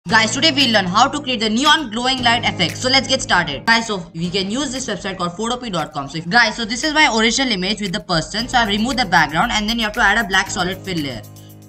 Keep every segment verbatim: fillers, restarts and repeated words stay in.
Guys, today we'll learn how to create the neon glowing light effect. So let's get started. Guys, so we can use this website called photopea dot com. So if, guys, so this is my original image with the person. So I've removed the background and then you have to add a black solid fill layer.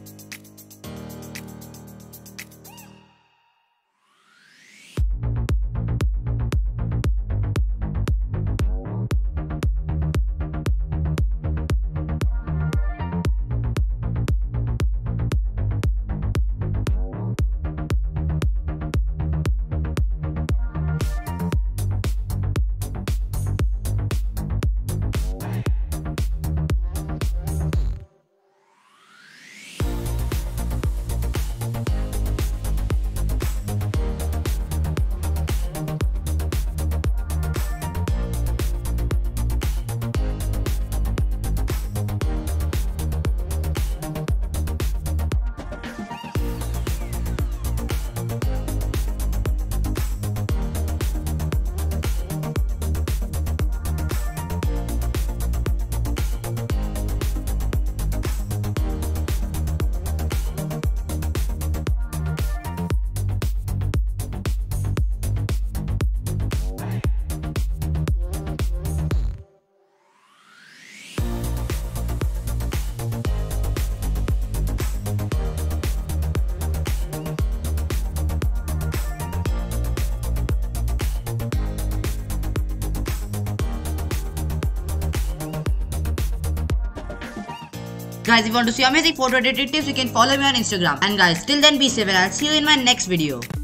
Guys, if you want to see amazing photo editing tips, you can follow me on Instagram. And guys, till then be safe and I'll see you in my next video.